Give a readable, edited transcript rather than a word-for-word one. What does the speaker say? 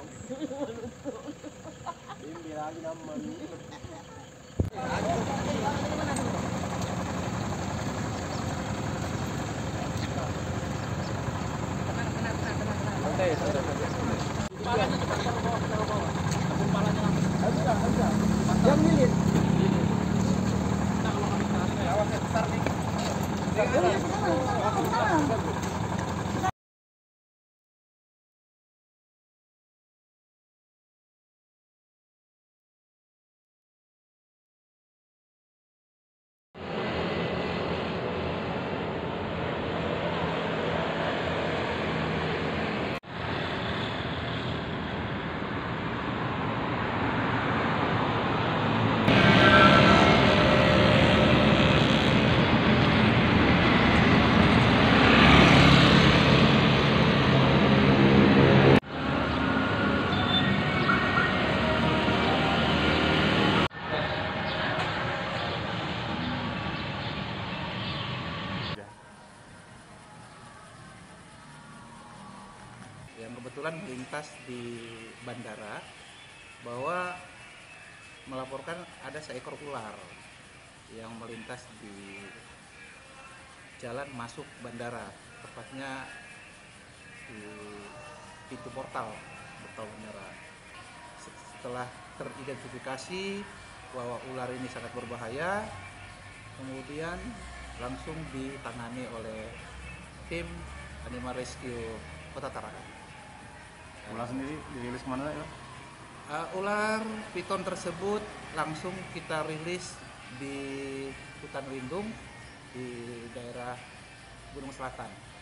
Bimbing lagi naman. Yang milik. Yang kebetulan melintas di bandara bahwa melaporkan ada seekor ular yang melintas di jalan masuk bandara, tepatnya di pintu portal bandara. Setelah teridentifikasi bahwa ular ini sangat berbahaya, kemudian langsung ditangani oleh tim Animal Rescue Kota Tarakan. Ular sendiri dirilis kemana ya? Ular piton tersebut langsung kita rilis di hutan lindung di daerah Gunung Selatan.